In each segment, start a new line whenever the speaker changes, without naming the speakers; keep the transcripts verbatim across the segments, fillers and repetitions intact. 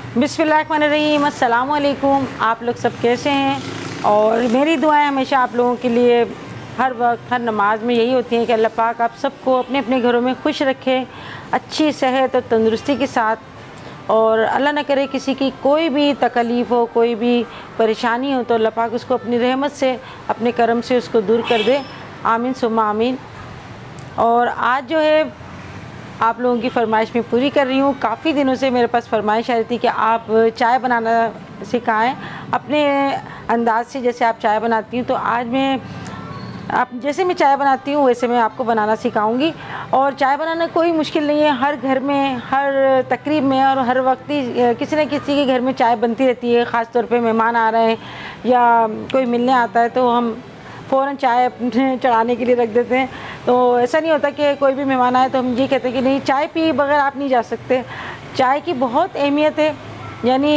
बिस्मिल्लाहिर्रहमानिर्रहीम, अस्सलाम वालेकुम। आप लोग सब कैसे हैं? और मेरी दुआएं हमेशा आप लोगों के लिए हर वक्त हर नमाज में यही होती हैं कि अल्लाह पाक आप सबको अपने अपने घरों में खुश रखे, अच्छी सेहत और तंदुरुस्ती के साथ। और अल्लाह न करे किसी की कोई भी तकलीफ़ हो, कोई भी परेशानी हो, तो अल्लाह पाक उसको अपनी रहमत से, अपने करम से उसको दूर कर दे। आमीन सुम्मा आमीन। और आज जो है आप लोगों की फ़रमाइश में पूरी कर रही हूँ। काफ़ी दिनों से मेरे पास फ़रमाइश आ रही थी कि आप चाय बनाना सिखाएं अपने अंदाज से, जैसे आप चाय बनाती हैं। तो आज मैं आप जैसे मैं चाय बनाती हूँ वैसे मैं आपको बनाना सिखाऊंगी। और चाय बनाना कोई मुश्किल नहीं है, हर घर में, हर तकरीब में और हर वक्त ही किसी न किसी के घर में चाय बनती रहती है। ख़ास तौर पे मेहमान आ रहे हैं या कोई मिलने आता है तो हम फ़ौरन चाय चढ़ाने के लिए रख देते हैं। तो ऐसा नहीं होता कि कोई भी मेहमान आए तो हम ये कहते हैं कि नहीं, चाय पिए बगैर आप नहीं जा सकते। चाय की बहुत अहमियत है। यानी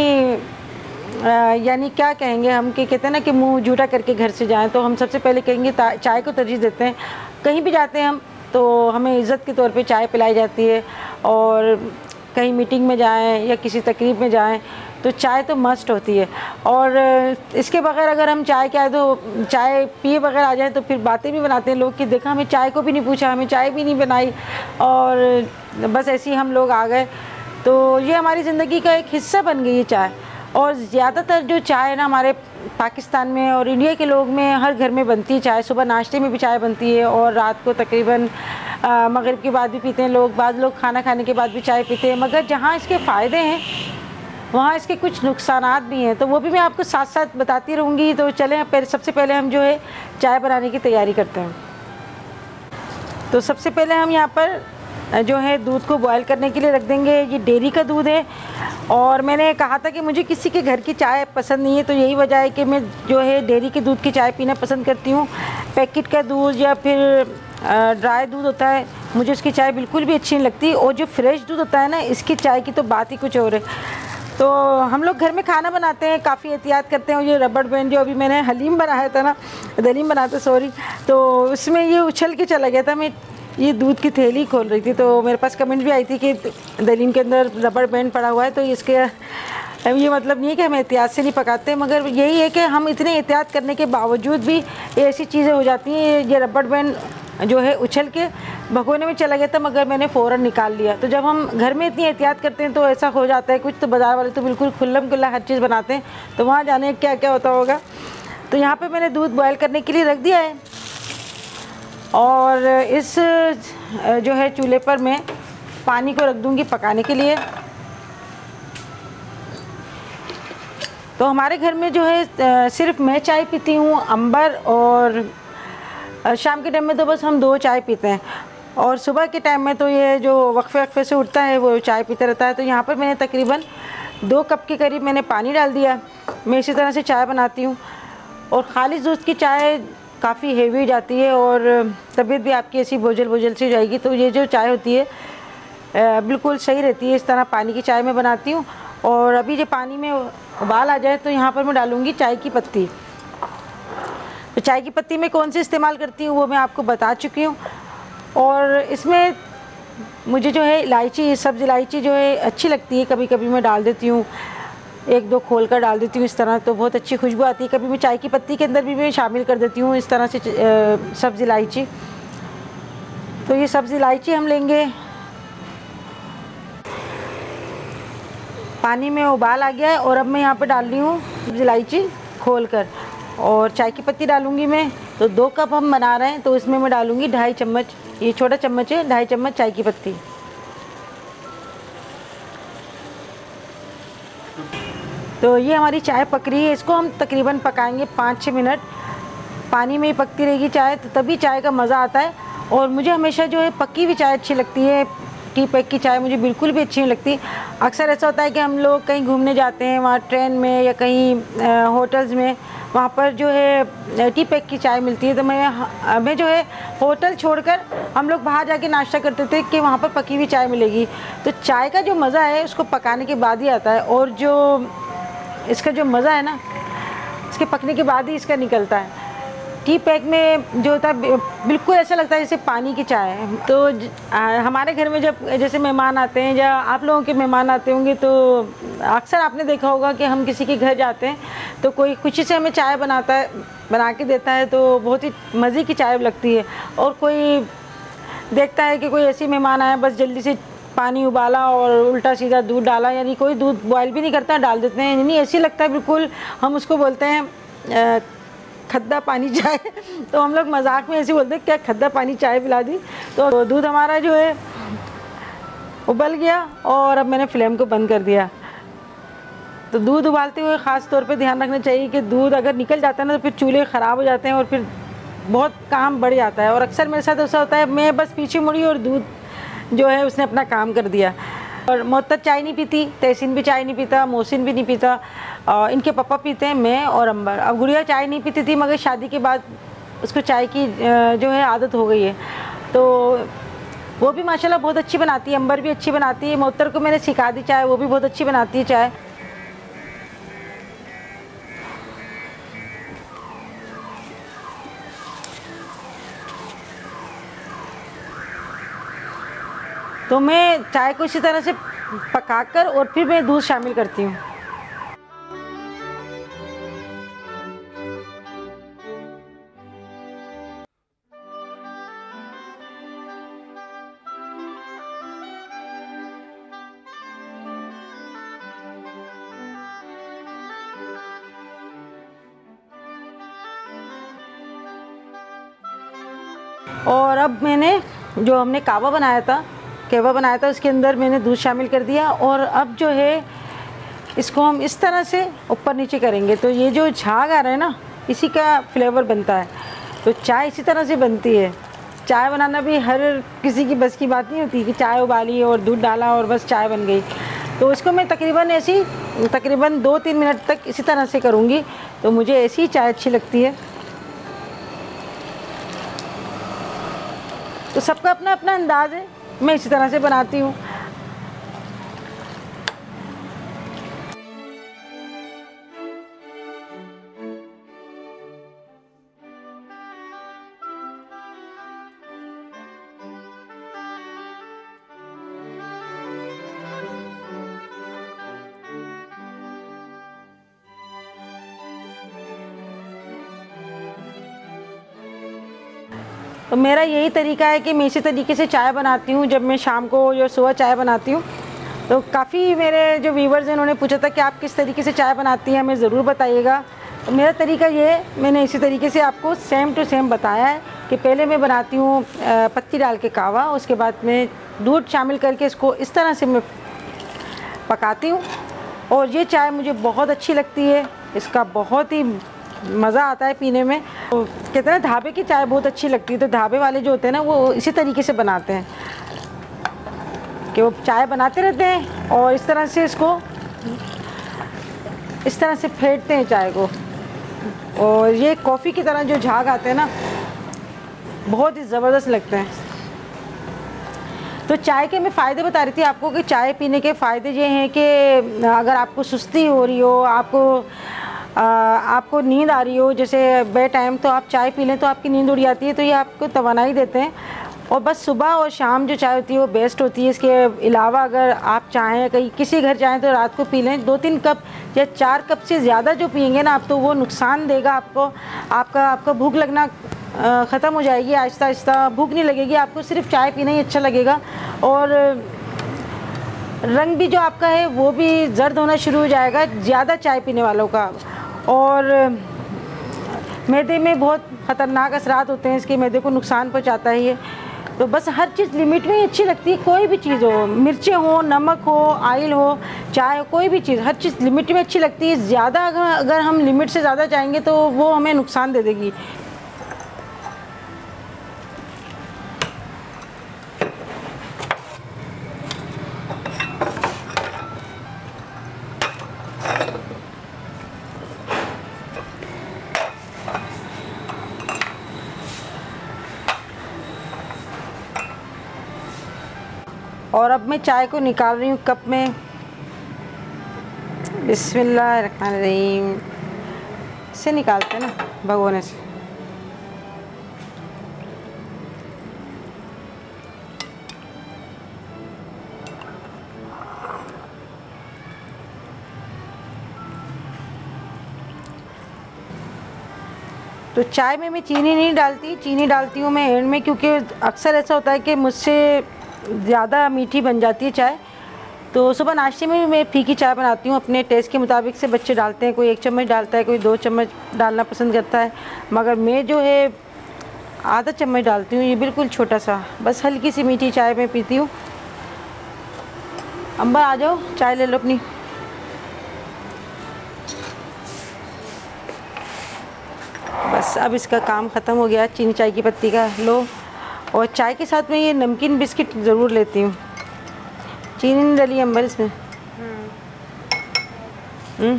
यानी क्या कहेंगे हम कि कहते हैं ना कि मुंह जूठा करके घर से जाएं, तो हम सबसे पहले कहेंगे चाय को तरजीह देते हैं। कहीं भी जाते हैं हम तो हमें इज़्ज़त के तौर पे चाय पिलाई जाती है। और कहीं मीटिंग में जाएं या किसी तकरीब में जाएं तो चाय तो मस्ट होती है। और इसके बगैर अगर हम चाय क्या है तो चाय पिए बगैर आ जाए तो फिर बातें भी बनाते हैं लोग कि देखा हमें चाय को भी नहीं पूछा, हमें चाय भी नहीं बनाई, और बस ऐसे ही हम लोग आ गए। तो ये हमारी ज़िंदगी का एक हिस्सा बन गई है चाय। और ज़्यादातर जो चाय है ना हमारे पाकिस्तान में और इंडिया के लोग में हर घर में बनती है चाय। सुबह नाश्ते में भी चाय बनती है और रात को तकरीबन मगरिब के बाद भी पीते हैं लोग। बाद लोग खाना खाने के बाद भी चाय पीते हैं। मगर जहाँ इसके फ़ायदे हैं वहाँ इसके कुछ नुकसानात भी हैं, तो वो भी मैं आपको साथ साथ बताती रहूँगी। तो चलें पहले सबसे पहले हम जो है चाय बनाने की तैयारी करते हैं। तो सबसे पहले हम यहाँ पर जो है दूध को बॉयल करने के लिए रख देंगे। ये डेयरी का दूध है और मैंने कहा था कि मुझे किसी के घर की चाय पसंद नहीं है, तो यही वजह है कि मैं जो है डेयरी के दूध की चाय पीना पसंद करती हूँ। पैकेट का दूध या फिर ड्राई दूध होता है, मुझे उसकी चाय बिल्कुल भी अच्छी नहीं लगती। और जो फ्रेश दूध होता है ना, इसकी चाय की तो बात ही कुछ और है। तो हम लोग घर में खाना बनाते हैं, काफ़ी एहतियात करते हैं। ये रबड़ बैंड जो अभी मैंने हलीम बनाया था ना, दलीम बनाते सॉरी, तो उसमें ये उछल के चला गया था। मैं ये दूध की थैली खोल रही थी तो मेरे पास कमेंट भी आई थी कि दलीम के अंदर रबड़ बैंड पड़ा हुआ है। तो इसके ये मतलब नहीं है कि हम एहतियात से नहीं पकाते, मगर यही है कि हम इतने एहतियात करने के बावजूद भी ऐसी चीज़ें हो जाती हैं। ये रबड़ बैंड जो है उछल के भगोने में चला गया था, मगर मैंने फ़ौरन निकाल लिया। तो जब हम घर में इतनी एहतियात करते हैं तो ऐसा हो जाता है कुछ। तो बाज़ार वाले तो बिल्कुल खुल्लम खुल्ला हर चीज़ बनाते हैं, तो वहाँ जाने क्या क्या होता होगा। तो यहाँ पे मैंने दूध बॉयल करने के लिए रख दिया है और इस जो है चूल्हे पर मैं पानी को रख दूँगी पकाने के लिए। तो हमारे घर में जो है सिर्फ मैं चाय पीती हूँ, अंबर और शाम के टाइम में तो बस हम दो चाय पीते हैं। और सुबह के टाइम में तो ये जो वक्फे वक्फे से उठता है वो चाय पीता रहता है। तो यहाँ पर मैंने तकरीबन दो कप के करीब मैंने पानी डाल दिया। मैं इसी तरह से चाय बनाती हूँ। और खालिस दूध की चाय काफ़ी हेवी हो जाती है और तबीयत भी आपकी ऐसी बोझल बोझल सी हो जाएगी। तो ये जो चाय होती है बिल्कुल सही रहती है। इस तरह पानी की चाय मैं बनाती हूँ। और अभी जो पानी में उबाल आ जाए तो यहाँ पर मैं डालूँगी चाय की पत्ती। तो चाय की पत्ती मैं कौन सी इस्तेमाल करती हूँ वो मैं आपको बता चुकी हूँ। और इसमें मुझे जो है इलायची, सब्ज़ इलायची जो है अच्छी लगती है, कभी कभी मैं डाल देती हूँ, एक दो खोल कर डाल देती हूँ इस तरह, तो बहुत अच्छी खुशबू आती है। कभी मैं चाय की पत्ती के अंदर भी मैं शामिल कर देती हूँ इस तरह से सब्ज़ इलायची। तो ये सब्ज़ इलायची हम लेंगे। पानी में उबाल आ गया है और अब मैं यहाँ पर डाल रही हूँ सब्ज़ इलायची खोल कर। और चाय की पत्ती डालूंगी मैं। तो दो कप हम बना रहे हैं तो इसमें मैं डालूंगी ढाई चम्मच, ये छोटा चम्मच है, ढाई चम्मच चाय की पत्ती। तो ये हमारी चाय पक रही है। इसको हम तकरीबन पकाएंगे पाँच छः मिनट। पानी में ही पकती रहेगी चाय, तो तभी चाय का मज़ा आता है। और मुझे हमेशा जो है पकी हुई चाय अच्छी लगती है, टी पैक की चाय मुझे बिल्कुल भी अच्छी नहीं लगती। अक्सर ऐसा होता है कि हम लोग कहीं घूमने जाते हैं, वहाँ ट्रेन में या कहीं होटल्स में, वहाँ पर जो है टी पैक की चाय मिलती है। तो मैं मैं जो है होटल छोड़कर हम लोग बाहर जाके नाश्ता करते थे कि वहाँ पर पकी हुई चाय मिलेगी। तो चाय का जो मज़ा है उसको पकाने के बाद ही आता है। और जो इसका जो मज़ा है ना, इसके पकने के बाद ही इसका निकलता है। टी पैक में जो होता है बिल्कुल ऐसा लगता है जैसे पानी की चाय है। तो आ, हमारे घर में जब जैसे मेहमान आते हैं या आप लोगों के मेहमान आते होंगे तो अक्सर आपने देखा होगा कि हम किसी के घर जाते हैं तो कोई खुशी से हमें चाय बनाता है, बना के देता है तो बहुत ही मज़े की चाय लगती है। और कोई देखता है कि कोई ऐसी मेहमान आया, बस जल्दी से पानी उबाला और उल्टा सीधा दूध डाला, यानी कोई दूध बॉयल भी नहीं करता, डाल देते हैं, यानी ऐसी लगता है बिल्कुल हम उसको बोलते हैं खद्दा पानी चाय। तो हम लोग मजाक में ऐसे बोलते हैं क्या खद्दा पानी चाय पिला दी। तो दूध हमारा जो है उबल गया और अब मैंने फ्लेम को बंद कर दिया। तो दूध उबालते हुए ख़ास तौर पे ध्यान रखना चाहिए कि दूध अगर निकल जाता है ना तो फिर चूल्हे ख़राब हो जाते हैं और फिर बहुत काम बढ़ जाता है। और अक्सर मेरे साथ ऐसा होता है, मैं बस पीछे मुड़ी और दूध जो है उसने अपना काम कर दिया। और मोहत्तर चाय नहीं पीती, तहसीन भी चाय नहीं पीता, मोहसिन भी नहीं पीता, और इनके पापा पीते हैं, मैं और अंबर। अब गुड़िया चाय नहीं पीती थी मगर शादी के बाद उसको चाय की जो है आदत हो गई है। तो वो भी माशाल्लाह बहुत अच्छी बनाती है, अंबर भी अच्छी बनाती है। मोहत्तर को मैंने सिखा दी चाय, वो भी बहुत अच्छी बनाती है चाय। तो मैं चाय को इसी तरह से पकाकर और फिर मैं दूध शामिल करती हूँ। और अब मैंने जो हमने कावा बनाया था केवा बनाया था उसके अंदर मैंने दूध शामिल कर दिया। और अब जो है इसको हम इस तरह से ऊपर नीचे करेंगे तो ये जो झाग आ रहा है ना इसी का फ्लेवर बनता है। तो चाय इसी तरह से बनती है। चाय बनाना भी हर किसी की बस की बात नहीं होती कि चाय उबाली और दूध डाला और बस चाय बन गई। तो इसको मैं तकरीबन ऐसी तकरीबन दो तीन मिनट तक इसी तरह से करूँगी। तो मुझे ऐसी चाय अच्छी लगती है। तो सबका अपना अपना अंदाज़ है, मैं इसी तरह से बनाती हूँ। तो मेरा यही तरीका है कि मैं इसी तरीके से चाय बनाती हूँ। जब मैं शाम को या सुबह चाय बनाती हूँ तो काफ़ी मेरे जो व्यूवर्स हैं उन्होंने पूछा था कि आप किस तरीके से चाय बनाती हैं, हमें ज़रूर बताइएगा। तो मेरा तरीका ये है, मैंने इसी तरीके से आपको सेम टू सेम बताया है कि पहले मैं बनाती हूँ पत्ती डाल के कावा, उसके बाद में दूध शामिल करके इसको इस तरह से मैं पकाती हूँ। और ये चाय मुझे बहुत अच्छी लगती है, इसका बहुत ही मज़ा आता है पीने में। तो कहते हैं ढाबे की चाय बहुत अच्छी लगती है। तो ढाबे वाले जो होते हैं ना वो इसी तरीके से बनाते हैं कि वो चाय बनाते रहते हैं और इस तरह से इसको इस तरह से फेंटते हैं चाय को। और ये कॉफ़ी की तरह जो झाग आते हैं ना बहुत ही ज़बरदस्त लगते हैं। तो चाय के मैं फ़ायदे बता रही थी आपको कि चाय पीने के फ़ायदे ये हैं कि अगर आपको सुस्ती हो रही हो, आपको आ, आपको नींद आ रही हो जैसे बे टाइम, तो आप चाय पी लें तो आपकी नींद उड़ जाती है। तो ये आपको तवानाई देते हैं। और बस सुबह और शाम जो चाय होती है वो बेस्ट होती है। इसके अलावा अगर आप चाहें कहीं किसी घर जाएं तो रात को पी लें। दो तीन कप या चार कप से ज़्यादा जो पियेंगे ना आप तो वो नुकसान देगा आपको। आपका आपका भूख लगना ख़त्म हो जाएगी, आहिस्ता आहिस्ता भूख नहीं लगेगी आपको, सिर्फ चाय पीना ही अच्छा लगेगा। और रंग भी जो आपका है वो भी जर्द होना शुरू हो जाएगा ज़्यादा चाय पीने वालों का। और मैदे में बहुत ख़तरनाक असरात होते हैं इसके, मैदे को नुकसान पहुंचाता है ये। तो बस हर चीज़ लिमिट में ही अच्छी लगती है। कोई भी चीज़ हो, मिर्चें हो, नमक हो, आयल हो, चाय हो, कोई भी चीज़ हर चीज़ लिमिट में अच्छी लगती है। ज़्यादा अगर अगर हम लिमिट से ज़्यादा जाएंगे तो वो हमें नुकसान दे देगी। और अब मैं चाय को निकाल रही हूँ कप में। बिस्मिल्लाहिर्रहमानिर्रहीम से निकालते हैं ना भगोने से। तो चाय में मैं चीनी नहीं डालती, चीनी डालती हूँ मैं एंड में, क्योंकि अक्सर ऐसा होता है कि मुझसे ज़्यादा मीठी बन जाती है चाय। तो सुबह नाश्ते में भी मैं फीकी चाय बनाती हूँ अपने टेस्ट के मुताबिक से। बच्चे डालते हैं, कोई एक चम्मच डालता है, कोई दो चम्मच डालना पसंद करता है, मगर मैं जो है आधा चम्मच डालती हूँ, ये बिल्कुल छोटा सा, बस हल्की सी मीठी चाय मैं पीती हूँ। अम्बर आ जाओ, चाय ले लो अपनी। बस अब इसका काम ख़त्म हो गया, चीनी चाय की पत्ती का लो। और चाय के साथ में ये नमकीन बिस्किट ज़रूर लेती हूँ। चीनी नहीं डली अम्बर इसमें। हम्म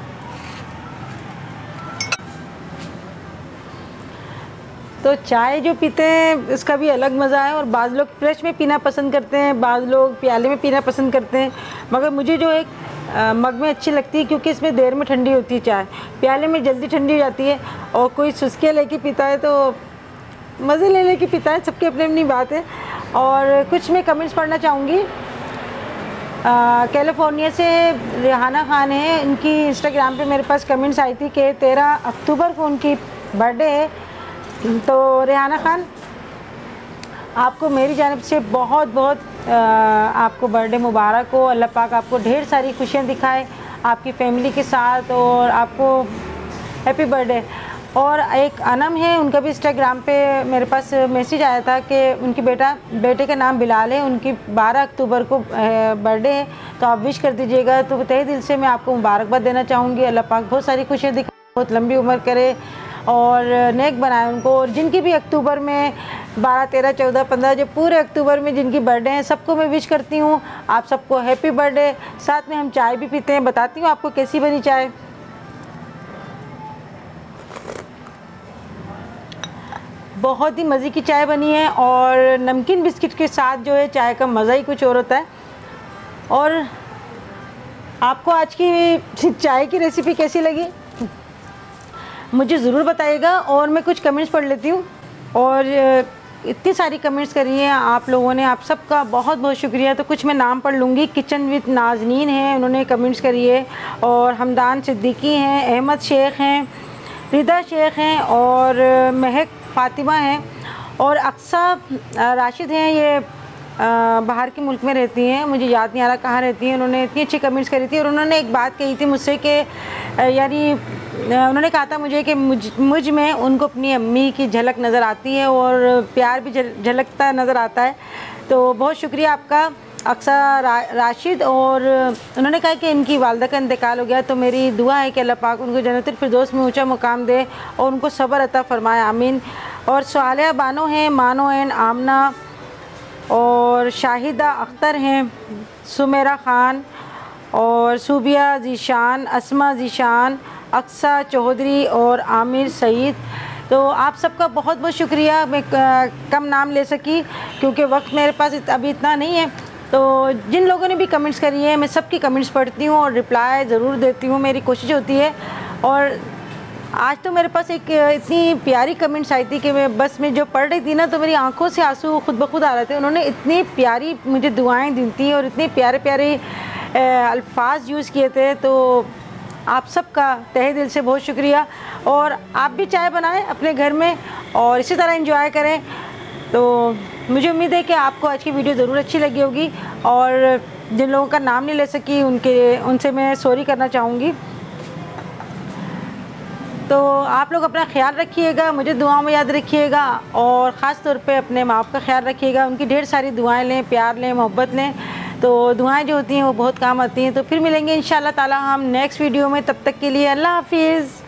तो चाय जो पीते हैं इसका भी अलग मज़ा है। और बाज़ लोग फ्रेश में पीना पसंद करते हैं, बाज़ लोग प्याले में पीना पसंद करते हैं, मगर मुझे जो एक मग में अच्छी लगती है, क्योंकि इसमें देर में ठंडी होती है चाय। प्याले में जल्दी ठंडी हो जाती है, और कोई सुस्के लेके पीता है तो मज़े ले लेके पीता है, सबकी अपनी अपनी बात है। और कुछ मैं कमेंट्स पढ़ना चाहूँगी। कैलिफोर्निया से रेहाना खान है, उनकी इंस्टाग्राम पे मेरे पास कमेंट्स आई थी कि तेरह अक्टूबर को उनकी बर्थडे है। तो रेहाना खान, आपको मेरी जानिब से बहुत बहुत आ, आपको बर्थडे मुबारक हो। अल्लाह पाक आपको ढेर सारी खुशियाँ दिखाए आपकी फैमिली के साथ, और आपको हैप्पी बर्थडे। और एक अनम है, उनका भी इंस्टाग्राम पे मेरे पास मैसेज आया था कि उनकी बेटा बेटे का नाम बिलाल है, उनकी बारह अक्टूबर को बर्थडे है, तो आप विश कर दीजिएगा। तो तहे दिल से मैं आपको मुबारकबाद देना चाहूँगी। अल्लाह पाक बहुत सारी खुशियाँ दिखाए, बहुत लंबी उम्र करे और नेक बनाए उनको। और जिनकी भी अक्टूबर में बारह तेरह चौदह पंद्रह जो पूरे अक्टूबर में जिनकी बर्थडे हैं, सबको मैं विश करती हूँ। आप सबको हैप्पी बर्थडे। साथ में हम चाय भी पीते हैं, बताती हूँ आपको कैसी बनी चाय। बहुत ही मज़े की चाय बनी है, और नमकीन बिस्किट के साथ जो है चाय का मज़ा ही कुछ और होता है। और आपको आज की चाय की रेसिपी कैसी लगी मुझे ज़रूर बताइएगा। और मैं कुछ कमेंट्स पढ़ लेती हूँ। और इतनी सारी कमेंट्स करी हैं आप लोगों ने, आप सबका बहुत बहुत शुक्रिया। तो कुछ मैं नाम पढ़ लूँगी। किचन विद नाजनीन हैं, उन्होंने कमेंट्स करी है। और हमदान सिद्दीकी हैं, अहमद शेख हैं, रिदा शेख हैं, और महक फ़ातिमा हैं, और अक्सा राशिद हैं। ये बाहर के मुल्क में रहती हैं, मुझे याद नहीं आ रहा कहाँ रहती हैं। उन्होंने इतनी अच्छी कमेंट्स करी थी, और उन्होंने एक बात कही थी मुझसे कि यानी उन्होंने कहा था मुझे कि मुझ मुझ में उनको अपनी अम्मी की झलक नज़र आती है, और प्यार भी झलकता नज़र आता है। तो बहुत शुक्रिया आपका अक्सा रा, राशिद। और उन्होंने कहा कि इनकी वालदा का इंतकाल हो गया, तो मेरी दुआ है कि अल्लाह पाक उनको जन्नतुल फिरदौस में ऊंचा मुकाम दे और उनको सब्र अता फरमाए, आमीन। और सालिया बानो हैं, मानो एंड आमना, और शाहिदा अख्तर हैं, सुमेरा ख़ान, और सूबिया ज़ीशान, अस्मा ज़ीशान, अक्सा चौधरी, और आमिर सईद। तो आप सबका बहुत बहुत शुक्रिया। मैं कम नाम ले सकी क्योंकि वक्त मेरे पास अभी इतना नहीं है। तो जिन लोगों ने भी कमेंट्स करी है, मैं सबकी कमेंट्स पढ़ती हूँ और रिप्लाई ज़रूर देती हूँ, मेरी कोशिश होती है। और आज तो मेरे पास एक इतनी प्यारी कमेंट्स आई थी कि मैं बस मैं जो पढ़ रही थी ना, तो मेरी आंखों से आंसू खुद ब खुद आ रहे थे। उन्होंने इतनी प्यारी मुझे दुआएं दी थी और इतने प्यारे प्यारे अल्फाज यूज़ किए थे। तो आप सबका तहे दिल से बहुत शुक्रिया। और आप भी चाय बनाएं अपने घर में और इसी तरह एंजॉय करें। तो मुझे उम्मीद है कि आपको आज की वीडियो ज़रूर अच्छी लगी होगी। और जिन लोगों का नाम नहीं ले सकी उनके उनसे मैं सॉरी करना चाहूँगी। तो आप लोग अपना ख्याल रखिएगा, मुझे दुआओं में याद रखिएगा, और ख़ास तौर पे अपने माँ बाप का ख्याल रखिएगा। उनकी ढेर सारी दुआएं लें, प्यार लें, मोहब्बत लें। तो दुआएं जो होती हैं वो बहुत काम आती हैं। तो फिर मिलेंगे इंशाल्लाह ताला हम नेक्स्ट वीडियो में। तब तक के लिए अल्लाह हाफिज़।